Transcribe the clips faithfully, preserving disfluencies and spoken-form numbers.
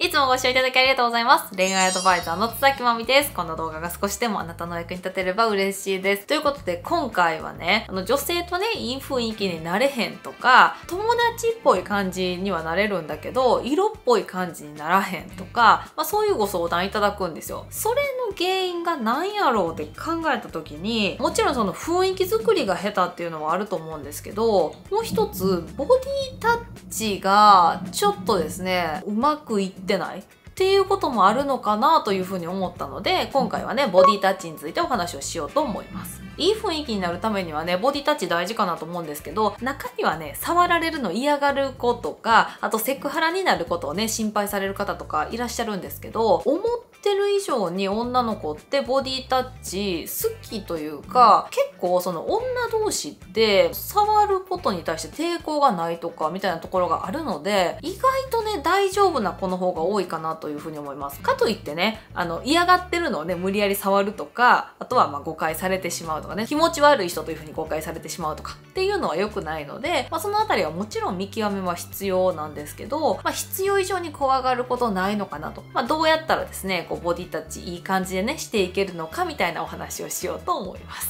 いつもご視聴いただきありがとうございます。恋愛アドバイザーの津崎まみです。この動画が少しでもあなたの役に立てれば嬉しいです。ということで今回はね、あの女性とね、いい雰囲気になれへんとか、友達っぽい感じにはなれるんだけど、色っぽい感じにならへんとか、まあ、そういうご相談いただくんですよ。それの原因が何やろうって考えた時に、もちろんその雰囲気作りが下手っていうのはあると思うんですけど、もう一つ、ボディタッチがちょっとですね、うまくいってないっていうこともあるのかなというふうに思ったので、今回はね、ボディタッチについてお話をしようと思います。いい雰囲気になるためにはね、ボディタッチ大事かなと思うんですけど、中にはね、触られるの嫌がる子とか、あとセクハラになることをね、心配される方とかいらっしゃるんですけど、思ってる以上に女の子ってボディタッチ好きというか、結構その女同士って触ることに対して抵抗がないとかみたいなところがあるので、意外とね、大丈夫な子の方が多いかなというふうに思います。かといってね、あの、嫌がってるのをね、無理やり触るとか、あとはまあ誤解されてしまうとかね、気持ち悪い人というふうに誤解されてしまうとかっていうのは良くないので、まあ、そのあたりはもちろん見極めは必要なんですけど、まあ、必要以上に怖がることないのかなと。まあ、どうやったらですね、こうボディタッチいい感じでね、していけるのかみたいなお話をしようと思います。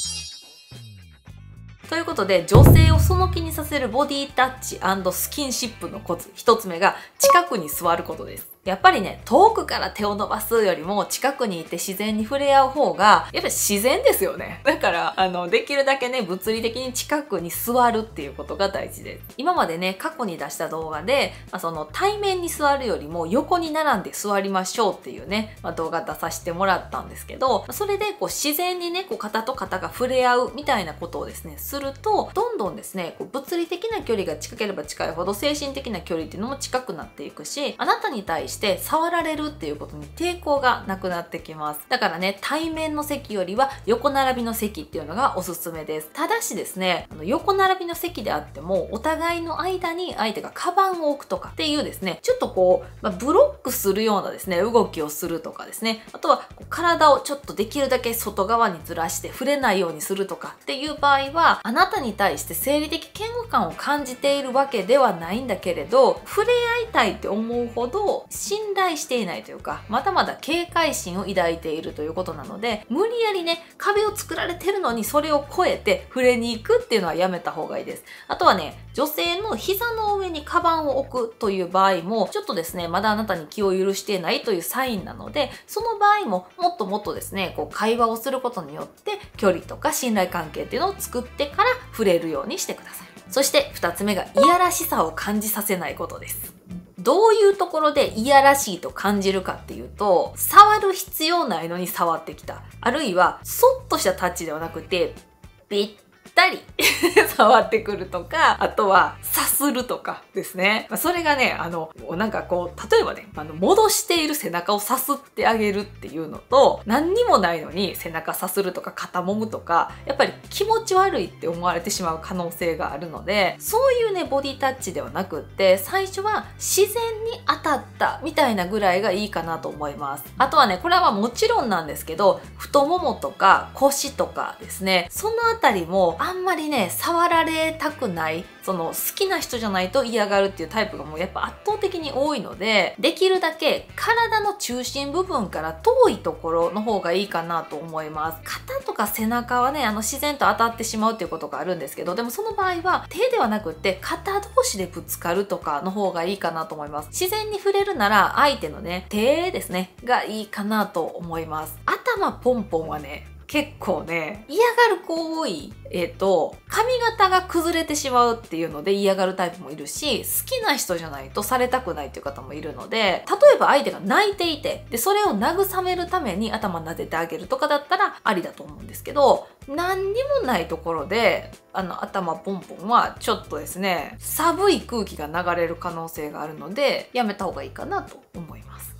ということで、女性をその気にさせるボディタッチ&スキンシップのコツ、一つ目が近くに座ることです。やっぱりね、遠くから手を伸ばすよりも近くにいて自然に触れ合う方が、やっぱり自然ですよね。だから、あの、できるだけね、物理的に近くに座るっていうことが大事です。今までね、過去に出した動画で、まあ、その対面に座るよりも横に並んで座りましょうっていうね、まあ、動画出させてもらったんですけど、それでこう自然にね、こう肩と肩が触れ合うみたいなことをですね、すると、どんどんですね、こう物理的な距離が近ければ近いほど精神的な距離っていうのも近くなっていくし、あなたに対してして触られるっていうことに抵抗がなくなってきます。だからね、対面の席よりは横並びの席っていうのがおすすめです。ただしですね、あの横並びの席であっても、お互いの間に相手がカバンを置くとかっていうですね、ちょっとこう、まあ、ブロックするようなですね、動きをするとかですね、あとはこう体をちょっとできるだけ外側にずらして触れないようにするとかっていう場合は、あなたに対して生理的嫌悪感を感じているわけではないんだけれど、触れ合いたいって思うほど信頼していないというか、まだまだ警戒心を抱いているということなので、無理やりね、壁を作られてるのにそれを越えて触れに行くっていうのはやめた方がいいです。あとはね、女性の膝の上にカバンを置くという場合も、ちょっとですね、まだあなたに気を許していないというサインなので、その場合ももっともっとですね、こう会話をすることによって距離とか信頼関係っていうのを作ってから触れるようにしてください。そしてふたつめが、いやらしさを感じさせないことです。どういうところでいやらしいと感じるかっていうと、触る必要ないのに触ってきた。あるいは、そっとしたタッチではなくて、ぴったり触ってくるとか、あとは、さするとかですね。それがね、あの、なんかこう、例えばね、あの、戻している背中をさすってあげるっていうのと、何にもないのに背中さするとか肩もむとか、やっぱり気持ち悪いって思われてしまう可能性があるので、そういうね、ボディタッチではなくって、最初は自然に当たったみたいなぐらいがいいかなと思います。あとはね、これはもちろんなんですけど、太ももとか腰とかですね、そのあたりもあんまりね、触られたくない、その好きな人じゃないと嫌がるっていうタイプがもうやっぱ圧倒的に多いので、できるだけ体の中心部分から遠いところの方がいいかなと思います。肩とか背中はね、あの自然と当たってしまうっていうことがあるんですけど、でもその場合は手ではなくって肩同士でぶつかるとかの方がいいかなと思います。自然に触れるなら相手のね、手ですね、がいいかなと思います。頭ポンポンはね、結構ね、嫌がる子多い。えっと、髪型が崩れてしまうっていうので嫌がるタイプもいるし、好きな人じゃないとされたくないっていう方もいるので、例えば相手が泣いていて、で、それを慰めるために頭撫でてあげるとかだったらありだと思うんですけど、何にもないところで、あの、頭ポンポンはちょっとですね、寒い空気が流れる可能性があるので、やめた方がいいかなと思います。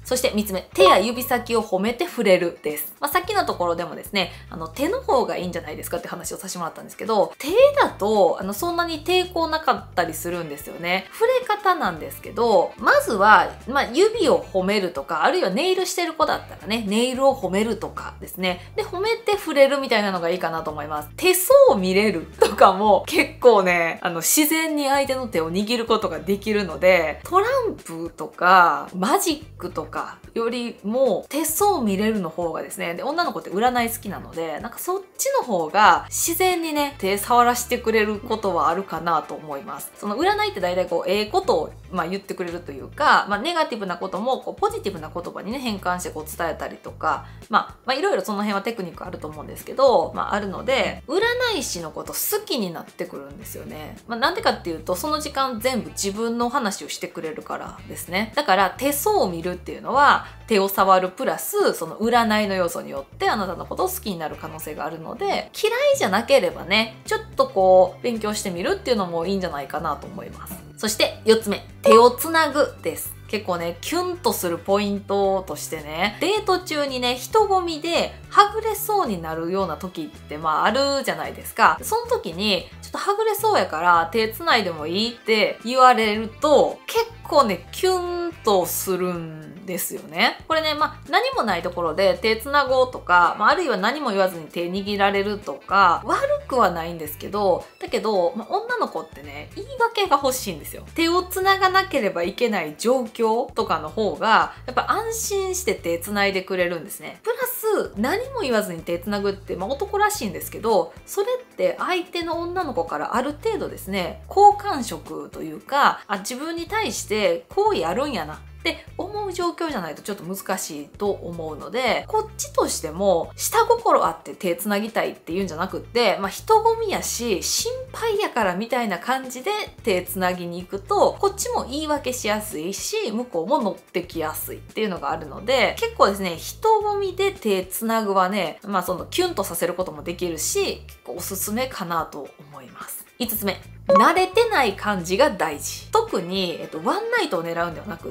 そしてみっつめ、手や指先を褒めて触れるです。まあ、さっきのところでもですね、あの手の方がいいんじゃないですかって話をさせてもらったんですけど、手だとあのそんなに抵抗なかったりするんですよね。触れ方なんですけど、まずは、まあ、指を褒めるとか、あるいはネイルしてる子だったらね、ネイルを褒めるとかですね。で、褒めて触れるみたいなのがいいかなと思います。手相を見れるとかも結構ね、あの自然に相手の手を握ることができるので、トランプとかマジックとかよりも手相を見れるの方がですね、で女の子って占い好きなので、なんかそっちの方が自然にね手触らしてくれることはあるかなと思います。その占いって大体こうええことをまあ言ってくれるというか、まあ、ネガティブなこともこうポジティブな言葉にね変換してこう伝えたりとか、まあ、まあいろいろその辺はテクニックあると思うんですけど、まあ、あるので占い師のこと好きになってくるんですよね。まあ、なんでかっていうとその時間全部自分の話をしてくれるからですね。だから手相を見るっていうのは手を触るプラスその占いの要素によってあなたのことを好きになる可能性があるので、嫌いじゃなければねちょっとこう勉強してみるっていうのもいいんじゃないかなと思います。そしてよっつめ、手をつなぐです。結構ね、キュンとするポイントとしてね、デート中にね、人混みではぐれそうになるような時ってまああるじゃないですか。その時に、ちょっとはぐれそうやから手つないでもいいって言われると、結構ね、キュンとするんですよね。これね、まあ何もないところで手つなごうとか、まあ、あるいは何も言わずに手握られるとか、悪くはないんですけど、だけど、まあ、女の子ってね、言い訳が欲しいんですよ。手をつながなければいけない状況とかの方がやっぱ安心して手つないでくれるんですね。プラス何も言わずに手つなぐって、まあ、男らしいんですけど、それって相手の女の子からある程度ですね、好感触というか、あ、自分に対して好意あるんやなって思う状況じゃないとちょっと難しいと思うので、こっちとしても下心あって手つなぎたいっていうんじゃなくって、まあ、人混みやし心配やからみたいな感じで手つなぎに行くと、こっちも言い訳しやすいし向こうも乗ってきやすいっていうのがあるので、結構ですね、人混みで手つなぐはね、まあそのキュンとさせることもできるし、結構おすすめかなと思います。いつつめ、慣れてない感じが大事。特に、えっと、ワンナイトを狙うんではなくって、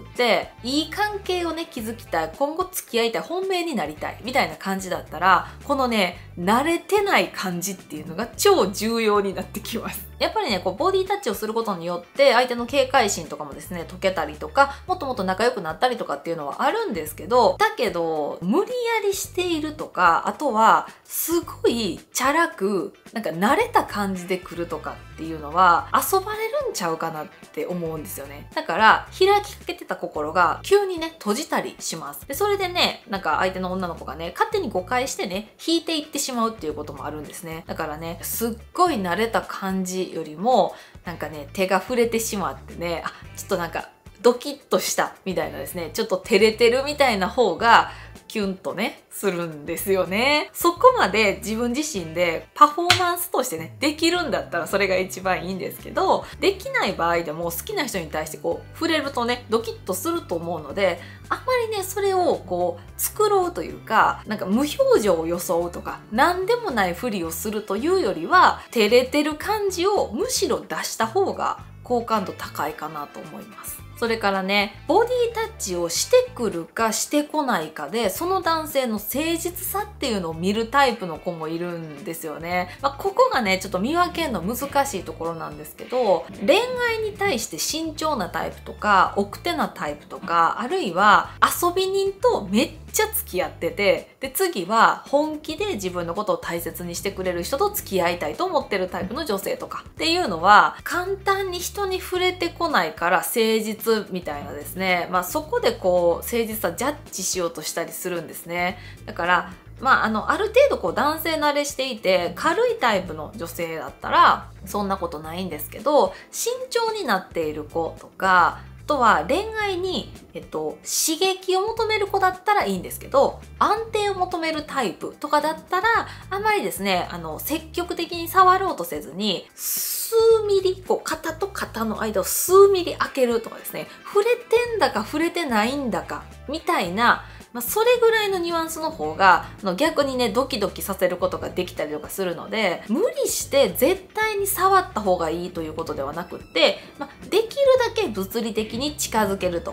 いい関係をね、築きたい、今後付き合いたい、本命になりたい、みたいな感じだったら、このね、慣れてない感じっていうのが超重要になってきます。やっぱりね、こう、ボディタッチをすることによって、相手の警戒心とかもですね、解けたりとか、もっともっと仲良くなったりとかっていうのはあるんですけど、だけど、無理やりしているとか、あとは、すごい、チャラく、なんか慣れた感じで来るとかっていうのは、遊ばれるんちゃうかなって思うんですよね。だから、開きかけてた心が、急にね、閉じたりします。で、それでね、なんか相手の女の子がね、勝手に誤解してね、引いていってしまうっていうこともあるんですね。だからね、すっごい慣れた感じよりも、なんかね、手が触れてしまってね、あ、ちょっとなんか、ドキッとしたみたいなですね、ちょっと照れてるみたいな方が、キュンとね、するんですよね。そこまで自分自身でパフォーマンスとしてね、できるんだったらそれが一番いいんですけど、できない場合でも好きな人に対してこう、触れるとね、ドキッとすると思うので、あんまりね、それをこう、繕うというか、なんか無表情を装うとか、なんでもないふりをするというよりは、照れてる感じをむしろ出した方が好感度高いかなと思います。それからね、ボディタッチをしてくるかしてこないかで、その男性の誠実さっていうのを見るタイプの子もいるんですよね。まあ、ここがね、ちょっと見分けるの難しいところなんですけど、恋愛に対して慎重なタイプとか、奥手なタイプとか、あるいは遊び人とめっちゃ付き合ってて、で、次は本気で自分のことを大切にしてくれる人と付き合いたいと思ってるタイプの女性とかっていうのは、簡単に人に触れてこないから誠実みたいなですね、まあそこでこう誠実さジャッジしようとしたりするんですね。だからまああのある程度こう男性慣れしていて軽いタイプの女性だったらそんなことないんですけど、慎重になっている子とか、あとは恋愛に、えっと、刺激を求める子だったらいいんですけど、安定を求めるタイプとかだったらあまりですね、あの積極的に触ろうとせずに数ミリ、こう肩と肩の間を数ミリ開けるとかですね、触れてんだか触れてないんだかみたいな、まあ、それぐらいのニュアンスの方があの逆にねドキドキさせることができたりとかするので、無理して絶対に触った方がいいということではなくって、まあ、できるだけ物理的に近づけると。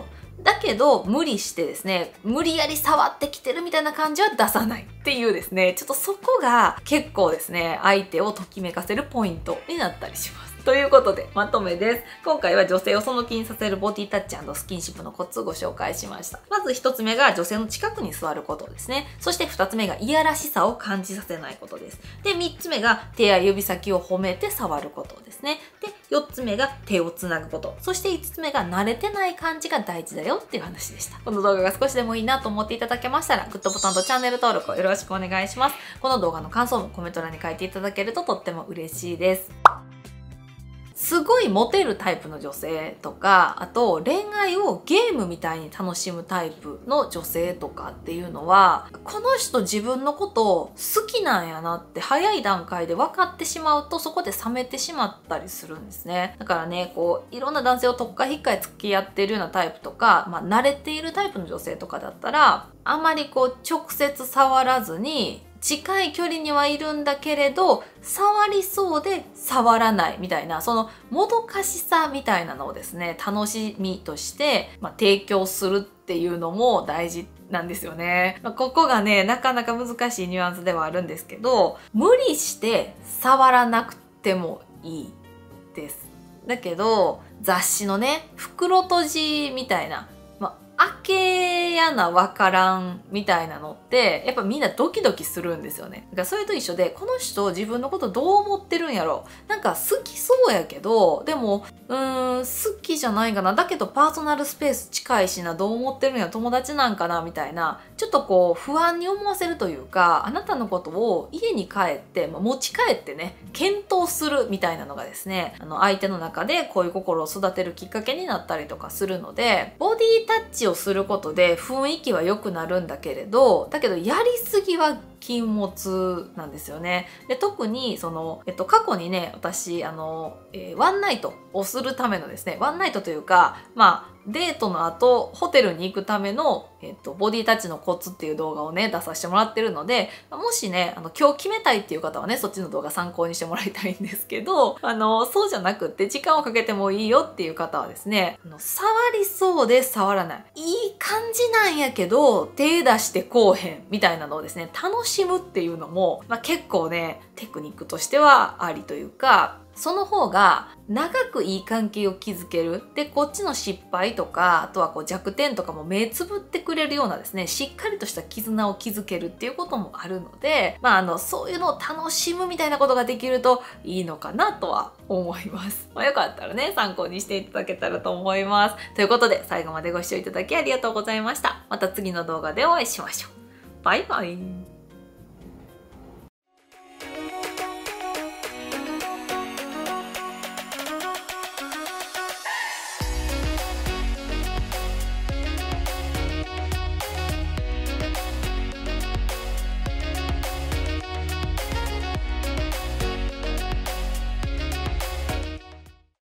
だけど無理してですね、無理やり触ってきてるみたいな感じは出さないっていうですね、ちょっとそこが結構ですね、相手をときめかせるポイントになったりします。ということで、まとめです。今回は女性をその気にさせるボディタッチ&スキンシップのコツをご紹介しました。まず一つ目が女性の近くに座ることですね。そして二つ目がいやらしさを感じさせないことです。で、三つ目が手や指先を褒めて触ることですね。で、四つ目が手をつなぐこと。そして五つ目が慣れてない感じが大事だよっていう話でした。この動画が少しでもいいなと思っていただけましたら、グッドボタンとチャンネル登録をよろしくお願いします。この動画の感想もコメント欄に書いていただけるととっても嬉しいです。すごいモテるタイプの女性とか、あと恋愛をゲームみたいに楽しむタイプの女性とかっていうのは、この人自分のことを好きなんやなって早い段階で分かってしまうと、そこで冷めてしまったりするんですね。だからね、こういろんな男性をとっかひっかい付き合ってるようなタイプとか、まあ慣れているタイプの女性とかだったら、あまりこう直接触らずに、近い距離にはいるんだけれど、触りそうで触らないみたいな、そのもどかしさみたいなのをですね、楽しみとして、まあ、提供するっていうのも大事なんですよね。まあ、ここがね、なかなか難しいニュアンスではあるんですけど、無理して触らなくてもいいです。だけど、雑誌のね、袋閉じみたいな、開けやなわからんみたいなのってやっぱみんなドキドキするんですよね。だからそれと一緒で、この人自分のことどう思ってるんやろ、なんか好きそうやけどでもうーん好きじゃないかな、だけどパーソナルスペース近いしな、どう思ってるんや、友達なんかなみたいな、ちょっとこう不安に思わせるというか、あなたのことを家に帰って、まあ、持ち帰ってね検討するみたいなのがですね、あの相手の中で恋心を育てるきっかけになったりとかするので、ボディタッチをすることで雰囲気は良くなるんだけれど、だけどやりすぎは禁物なんですよね。で、特にその、えっと、過去にね、私、あの、えー、ワンナイトをするためのですね、ワンナイトというか、まあ、デートの後、ホテルに行くための、えっと、ボディタッチのコツっていう動画をね、出させてもらってるので、もしね、あの、今日決めたいっていう方はね、そっちの動画参考にしてもらいたいんですけど、あの、そうじゃなくって、時間をかけてもいいよっていう方はですね、あの、触りそうで触らない。いい感じなんやけど、手出してこうへんみたいなのをですね、楽しむっていうのも、まあ、結構ね、テクニックとしてはありというか、その方が長くいい関係を築ける。で、こっちの失敗とか、あとはこう弱点とかも目つぶってくれるようなですね、しっかりとした絆を築けるっていうこともあるので、まあ、あの、そういうのを楽しむみたいなことができるといいのかなとは思います。まあ、よかったらね、参考にしていただけたらと思います。ということで、最後までご視聴いただきありがとうございました。また次の動画でお会いしましょう。バイバイ。